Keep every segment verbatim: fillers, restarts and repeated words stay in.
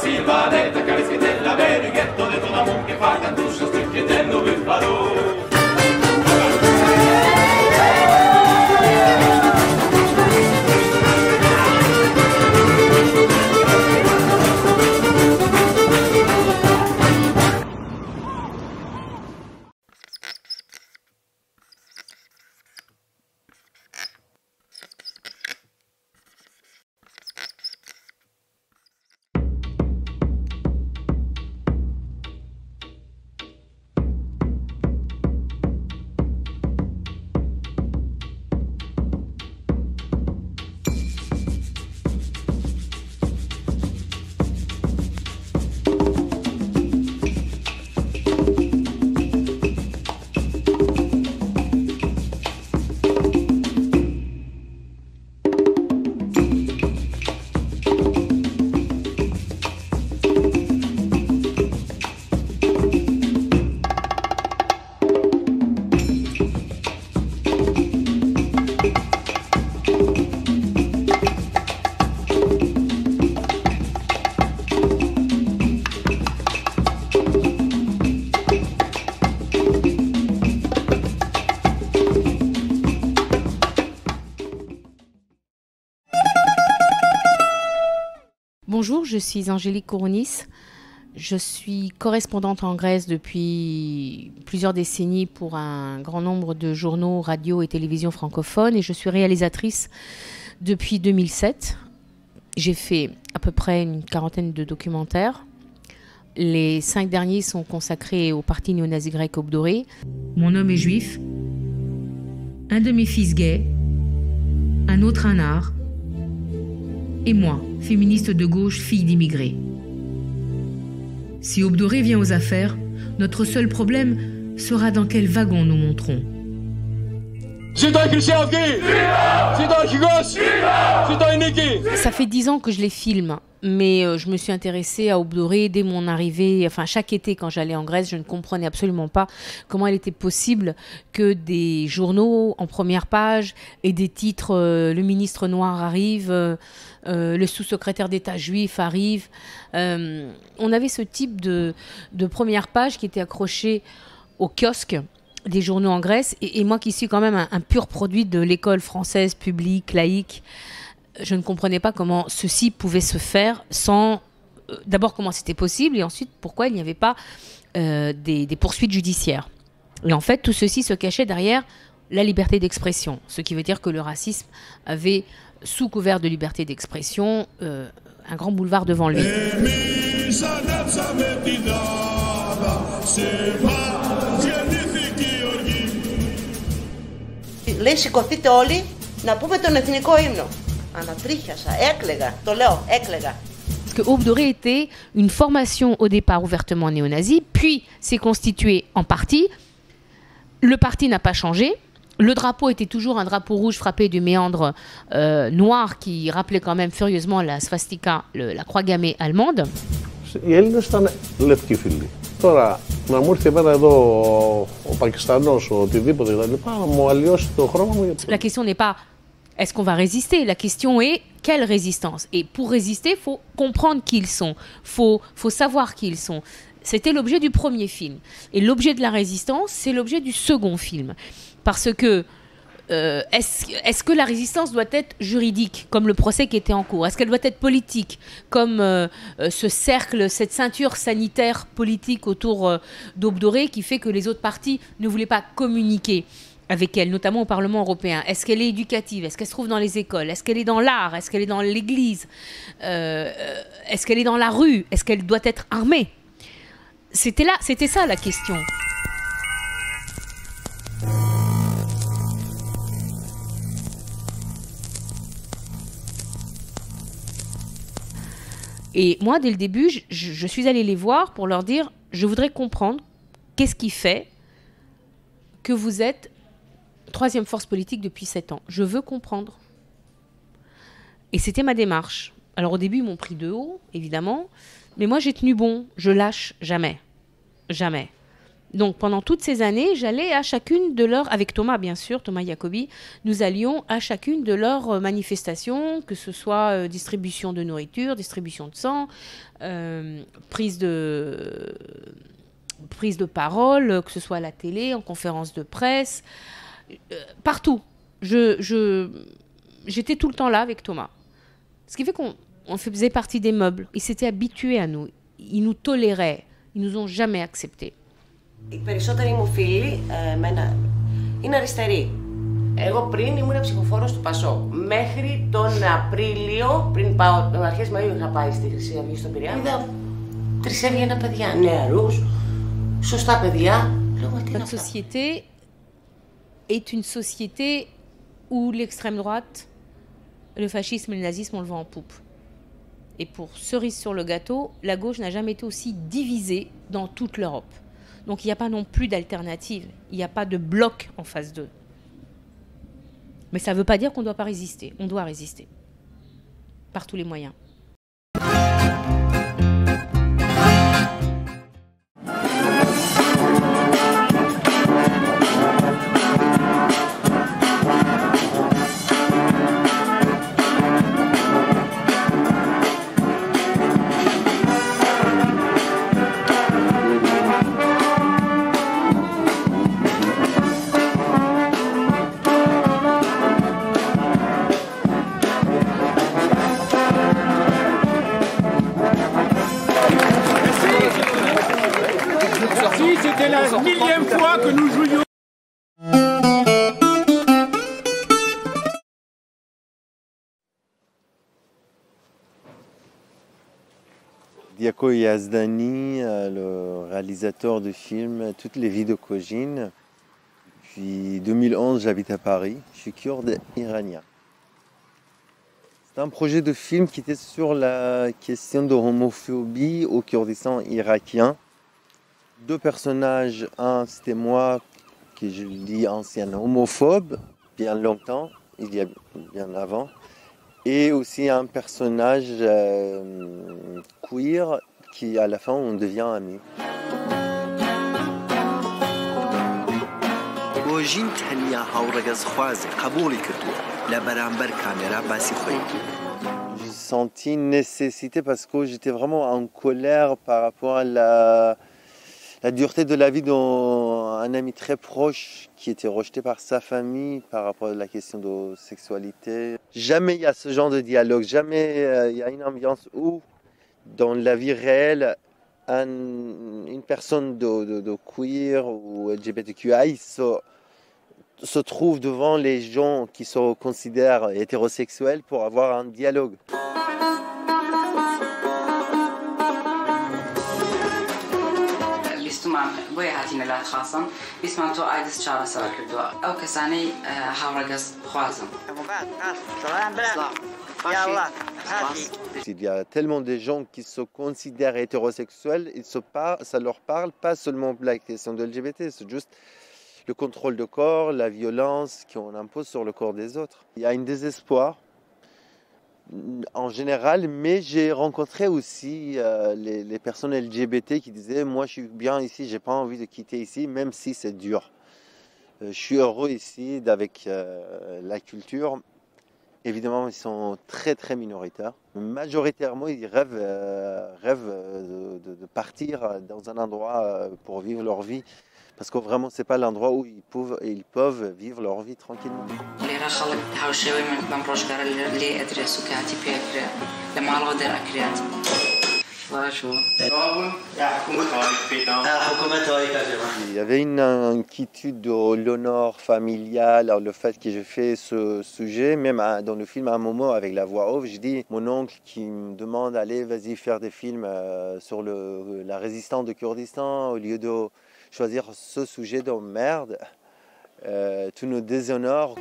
Silvanetta, Carischitella, Berighetto, de toda mon che fa cantuscio, stricchetello per farò. Bonjour, je suis Angélique Kourounis. Je suis correspondante en Grèce depuis plusieurs décennies pour un grand nombre de journaux, radios et télévisions francophones et je suis réalisatrice depuis deux mille sept. J'ai fait à peu près une quarantaine de documentaires. Les cinq derniers sont consacrés au parti néo-nazi grec Obdoré. Mon homme est juif, un de mes fils gay, un autre un art, et moi, féministe de gauche, fille d'immigrés. Si Obdoré vient aux affaires, notre seul problème sera dans quel wagon nous monterons. Ça fait dix ans que je les filme, mais euh, je me suis intéressée à Obdoré dès mon arrivée. Enfin, chaque été, quand j'allais en Grèce, je ne comprenais absolument pas comment il était possible que des journaux en première page et des titres euh, « Le ministre noir arrive euh, »,« euh, Le sous-secrétaire d'État juif arrive euh, ». On avait ce type de, de première page qui était accroché au kiosque des journaux en Grèce. Et, et moi qui suis quand même un, un pur produit de l'école française publique, laïque, je ne comprenais pas comment ceci pouvait se faire sans... Euh, d'abord comment c'était possible et ensuite pourquoi il n'y avait pas euh, des, des poursuites judiciaires. Et en fait, tout ceci se cachait derrière la liberté d'expression. Ce qui veut dire que le racisme avait, sous couvert de liberté d'expression, euh, un grand boulevard devant lui. Λέει σηκωθείτε όλοι να πούμε τον εθνικό ύμνο. Ανατρίχιασα, έκλαιγα, το λέω, έκλαιγα. Parce que Obdoré était une formation au départ ouvertement néo-nazie, puis s'est constituée en parti. Le parti n'a pas changé. Le drapeau était toujours un drapeau rouge frappé du méandre euh, noir qui rappelait quand même furieusement la swastika, le, la croix gammée allemande. Οι Έλληνες ήταν λευκοί φίλοι. Τώρα, να μου έρθει εμένα εδώ ο, ο Πακιστανός, ο οτιδήποτε κτλ. Να μου αλλοιώσει το χρώμα μου. La question n'est pas est-ce qu'on va résister? La question est quelle résistance? Et pour résister, il faut comprendre qui ils sont. Il faut, faut savoir qui ils sont. C'était l'objet du premier film. Et l'objet de la résistance, c'est l'objet du second film. Parce que Euh, est-ce, est-ce que la résistance doit être juridique, comme le procès qui était en cours? Est-ce qu'elle doit être politique, comme euh, euh, ce cercle, cette ceinture sanitaire politique autour euh, d'Obdoré qui fait que les autres partis ne voulaient pas communiquer avec elle, notamment au Parlement européen? Est-ce qu'elle est éducative? Est-ce qu'elle se trouve dans les écoles? Est-ce qu'elle est dans l'art? Est-ce qu'elle est dans l'église? euh, Est-ce qu'elle est dans la rue? Est-ce qu'elle doit être armée? C'était là, c'était ça la question. Et moi, dès le début, je, je suis allée les voir pour leur dire, je voudrais comprendre qu'est-ce qui fait que vous êtes troisième force politique depuis sept ans. Je veux comprendre. Et c'était ma démarche. Alors au début, ils m'ont pris de haut, évidemment, mais moi j'ai tenu bon. Je lâche jamais. Jamais. Donc pendant toutes ces années, j'allais à chacune de leurs, avec Thomas bien sûr, Thomas Jacobi, nous allions à chacune de leurs manifestations, que ce soit euh, distribution de nourriture, distribution de sang, euh, prise de, prise de parole, que ce soit à la télé, en conférence de presse, euh, partout. Je, je, j'étais tout le temps là avec Thomas. Ce qui fait qu'on on faisait partie des meubles. Ils s'étaient habitués à nous. Ils nous toléraient. Ils nous ont jamais acceptés. Οι περισσότεροι μου φίλοι εμένα είναι αριστεροί. Εγώ πριν ήμουν ψηφοφόρος του Πασόκ. Μέχρι τον Απρίλιο, πριν πάω, τον αρχές Μαΐου είχα πάει στη Χρυσή Αυγή στον Πειραιά, είδα τρεις έβγαινα παιδιά, νεαρούς, σωστά παιδιά. Notre société est une société où l'extrême droite, le fascisme et le nazisme, on le vend en poupe. Et pour cerise sur le gâteau, la gauche n'a jamais été aussi divisée dans toute l'Europe. Donc il n'y a pas non plus d'alternative, il n'y a pas de bloc en face d'eux. Mais ça ne veut pas dire qu'on ne doit pas résister, on doit résister. Par tous les moyens. C'était la millième fois que nous jouions. Diaco Yazdani, le réalisateur de films Toutes les vies de Kojin. Depuis deux mille onze, j'habite à Paris. Je suis kurde iranien. C'est un projet de film qui était sur la question de l'homophobie au Kurdistan irakien. Deux personnages, un c'était moi, que je dis ancien homophobe, bien longtemps, il y a bien avant, et aussi un personnage euh, queer qui à la fin on devient amis. J'ai senti une nécessité parce que j'étais vraiment en colère par rapport à la La dureté de la vie d'un ami très proche qui était rejeté par sa famille par rapport à la question de sexualité. Jamais il y a ce genre de dialogue, jamais euh, il y a une ambiance où, dans la vie réelle, un, une personne de, de, de queer ou L G B T Q I se, se trouve devant les gens qui se considèrent hétérosexuels pour avoir un dialogue. بۆیە هاتینە لات خاصم بیسمان تۆ ئایدس چاوەسەر کردووە ئەو کەسانەی هاوڕەگەز خوازم. Il y a tellement de gens qui se considèrent hétérosexuels, ils se parlent, ça leur parle pas seulement de la question de L G B T, c'est juste le contrôle de corps, la violence qu'on impose sur le corps des autres. Il y a un désespoir en général, mais j'ai rencontré aussi euh, les, les personnes L G B T qui disaient moi je suis bien ici, j'ai pas envie de quitter ici, même si c'est dur. Euh, je suis heureux ici avec euh, la culture. Évidemment, ils sont très très minoritaires. Majoritairement, ils rêvent, euh, rêvent de, de, de partir dans un endroit pour vivre leur vie. Parce que vraiment, ce n'est pas l'endroit où ils peuvent, ils peuvent vivre leur vie tranquillement. Il y avait une inquiétude de l'honneur familial, le fait que j'ai fait ce sujet, même dans le film à un moment avec la voix off, je dis mon oncle qui me demande allez vas-y faire des films sur le, la résistance de Kurdistan au lieu de choisir ce sujet de merde. Euh, tout nous déshonore.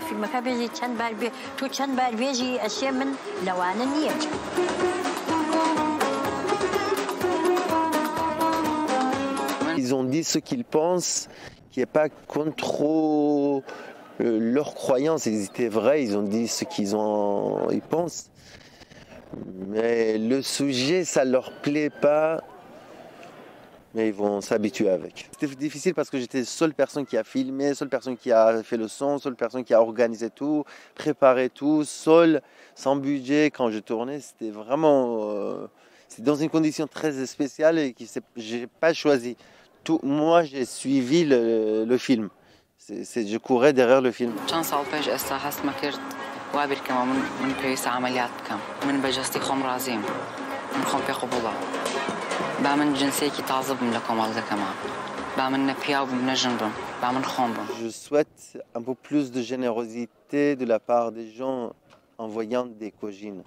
Ils ont dit ce qu'ils pensent, qui n'est pas contre leurs croyances. Ils étaient vrais, ils ont dit ce qu'ils ont, ils pensent. Mais le sujet, ça ne leur plaît pas. mais ils vont s'habituer avec. C'était difficile parce que j'étais la seule personne qui a filmé, seule personne qui a fait le son, seule personne qui a organisé tout, préparé tout, seule, sans budget. Quand je tournais, c'était vraiment... Euh, c'était dans une condition très spéciale et que je n'ai pas choisi. Tout, moi, j'ai suivi le, le film. C'est, c'est, je courais derrière le film. وابر كما من من بيس عمليات كم من بجستي خم رازيم من خم في قبولا بعمل جنسي كي تعذب من لكم الله كمان بعمل نبياو بنجنبم بعمل خمبم. Je souhaite un peu plus de générosité de la part des gens en voyant des cogines.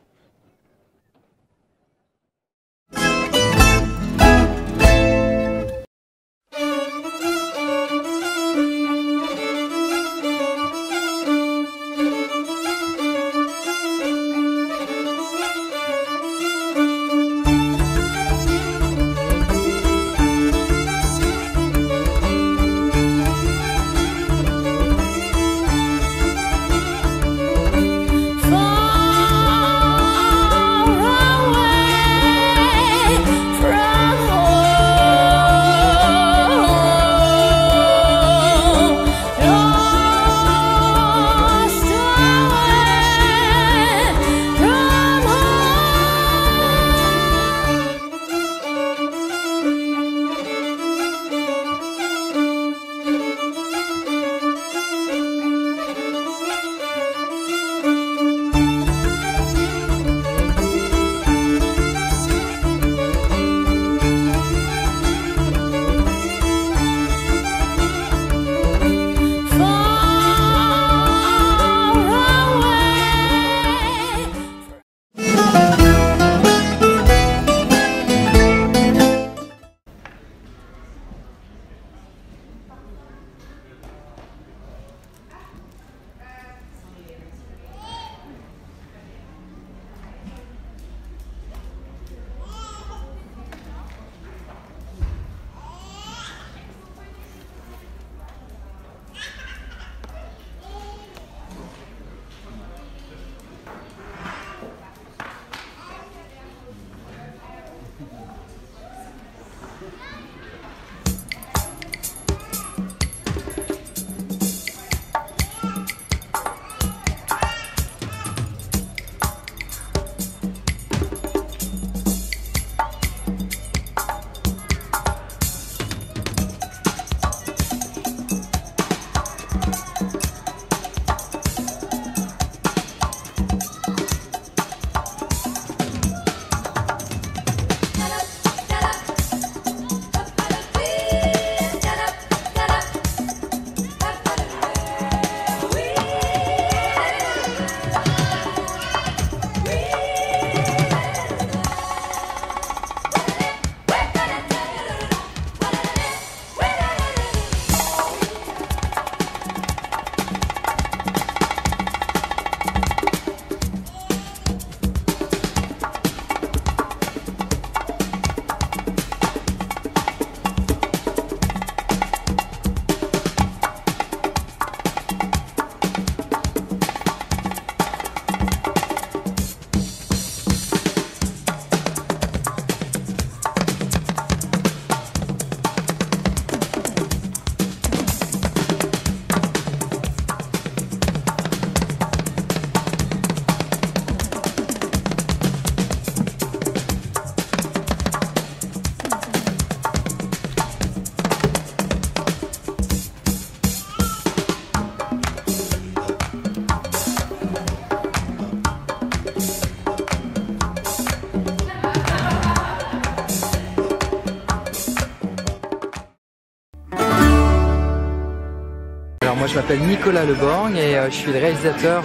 Moi je m'appelle Nicolas Leborgne et euh, je suis le réalisateur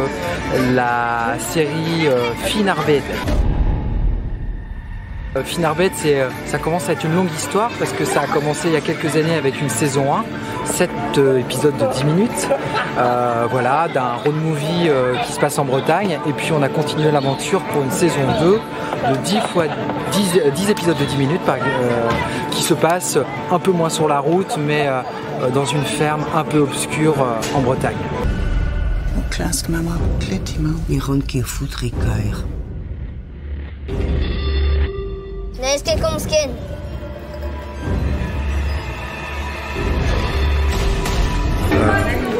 de la série euh, Finarbet. Euh, Finarbet, c'est, euh, ça commence à être une longue histoire parce que ça a commencé il y a quelques années avec une saison un, sept euh, épisodes de dix minutes, euh, voilà, d'un road movie euh, qui se passe en Bretagne, et puis on a continué l'aventure pour une saison deux de dix fois dix, dix épisodes de dix minutes par, euh, qui se passe un peu moins sur la route mais euh, dans une ferme un peu obscure euh, en Bretagne.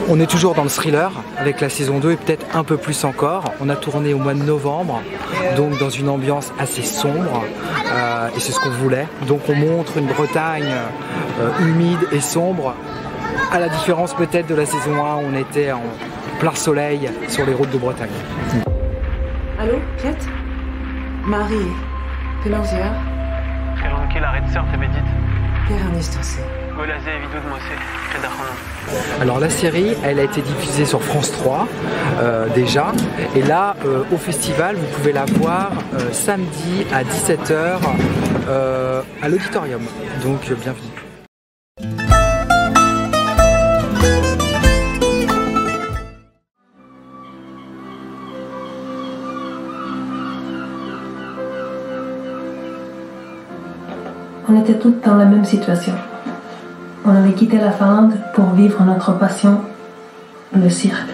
On est toujours dans le thriller avec la saison deux et peut-être un peu plus encore. On a tourné au mois de novembre, donc dans une ambiance assez sombre, euh, et c'est ce qu'on voulait. Donc on montre une Bretagne euh, humide et sombre, à la différence peut-être de la saison un où on était en plein soleil sur les routes de Bretagne. Allô, Piet? Marie, Pelosier. خيرونكي لا غير تسرت بديت. Péranistosé. ولا زي فيديو دموسي كذا خلنا. Alors la série, elle a été diffusée sur France trois euh, déjà, et là euh, au festival vous pouvez la voir euh, samedi à dix-sept heures euh, à l'auditorium, donc euh, bienvenue. On était toutes dans la même situation. On avait quitté la Finlande pour vivre notre passion, le cirque.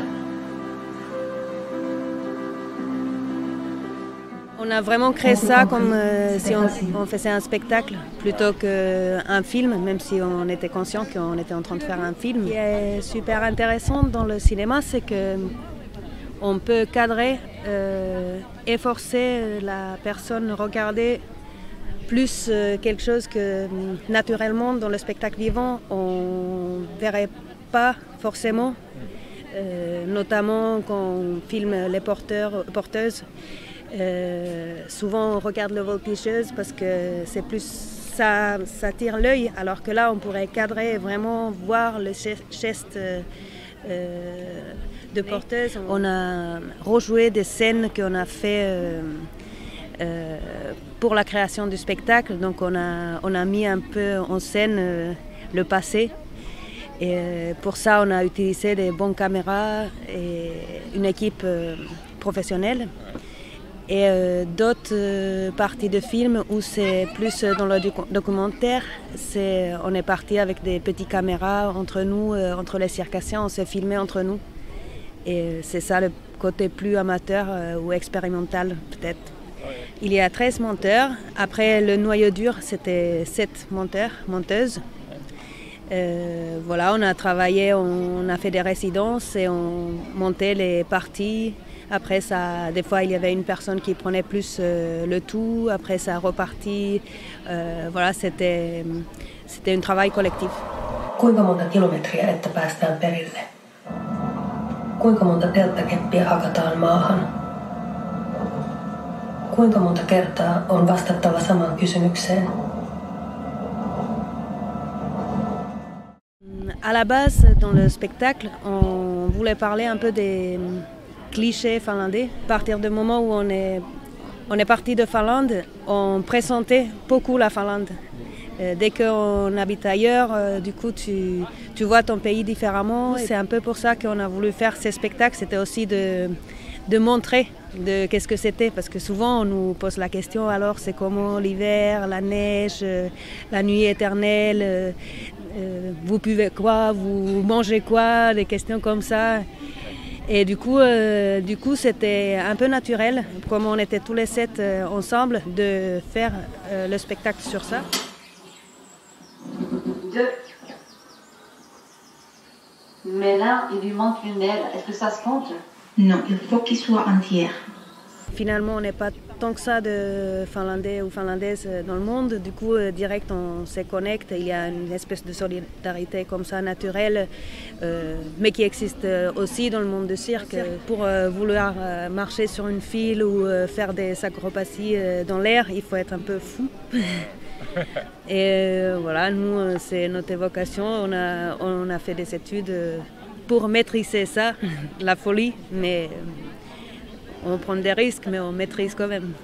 On a vraiment créé ça comme euh, si on, on faisait un spectacle plutôt qu'un film, même si on était conscient qu'on était en train de faire un film. Ce qui est super intéressant dans le cinéma, c'est qu'on peut cadrer euh, et forcer la personne à regarder plus euh, quelque chose que naturellement dans le spectacle vivant on ne verrait pas forcément, euh, notamment quand on filme les porteurs, porteuses. Euh, souvent on regarde le voltigeuse parce que c'est plus ça, ça tire l'œil, alors que là on pourrait cadrer et vraiment voir le geste euh, de porteuse. On a rejoué des scènes qu'on a fait euh, euh, pour la création du spectacle, donc on a, on a mis un peu en scène euh, le passé. Et euh, pour ça on a utilisé des bonnes caméras et une équipe euh, professionnelle. Et euh, d'autres euh, parties de film où c'est plus dans le documentaire, c'est, on est parti avec des petites caméras entre nous, euh, entre les circassiens, on s'est filmé entre nous. Et c'est ça le côté plus amateur euh, ou expérimental peut-être. Il y a treize monteurs. Après le noyau dur, c'était sept monteurs, monteuses. Euh, voilà, on a travaillé, on a fait des résidences et on montait les parties. Après ça, des fois il y avait une personne qui prenait plus euh, le tout. Après ça repartit. Euh, voilà, c'était c'était un travail collectif. Kuinka monta kilometriä, että päästään perille? Kuinka monta telttakeppiä hakataan maahan? Kuinka monta kertaa on vastattava samaan kysymykseen? À la base, dans le spectacle, on voulait parler un peu des clichés finlandais. À partir du moment où on est, on est parti de Finlande, on présentait beaucoup la Finlande. Euh, dès qu'on habite ailleurs, euh, du coup, tu, tu vois ton pays différemment. C'est un peu pour ça qu'on a voulu faire ces spectacles. C'était aussi de, de montrer de qu'est-ce que c'était, parce que souvent on nous pose la question, alors c'est comment l'hiver, la neige, euh, la nuit éternelle, euh, euh, vous buvez quoi, vous mangez quoi, des questions comme ça. Et du coup, euh, du coup c'était un peu naturel, comme on était tous les sept euh, ensemble, de faire euh, le spectacle sur ça. Deux. Mais là, il lui manque une aile. Est-ce que ça se compte? Non, il faut qu'il soit entier. Finalement, on n'est pas tant que ça de Finlandais ou Finlandaises dans le monde. Du coup, euh, direct, on se connecte. Il y a une espèce de solidarité comme ça, naturelle, euh, mais qui existe aussi dans le monde du cirque. Pour euh, vouloir euh, marcher sur une file ou euh, faire des acrobaties euh, dans l'air, il faut être un peu fou. Et euh, voilà, nous, c'est notre vocation. On a, on a fait des études pour maîtriser ça, la folie, mais on prend des risques, mais on maîtrise quand même.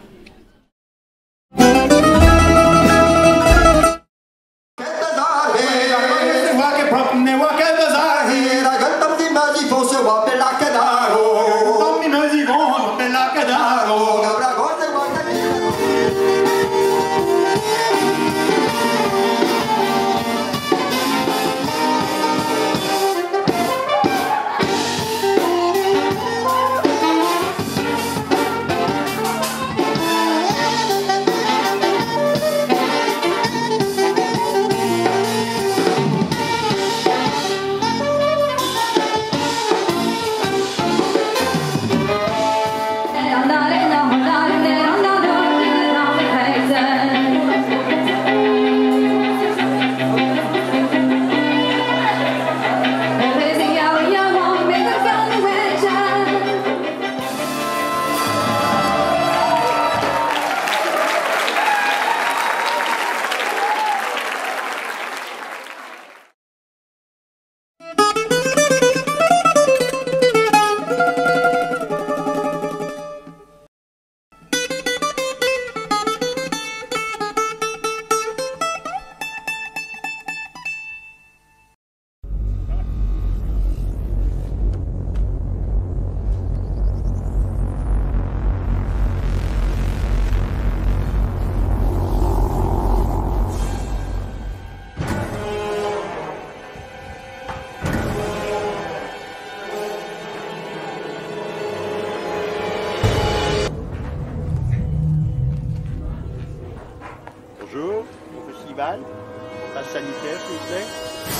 festival. Passe sanitaire, s'il vous plaît.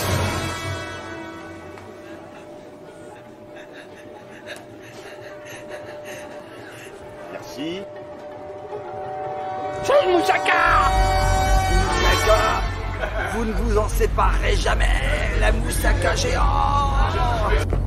Merci. C'est une moussaka! Moussaka! Vous ne vous en séparerez jamais, la moussaka géante!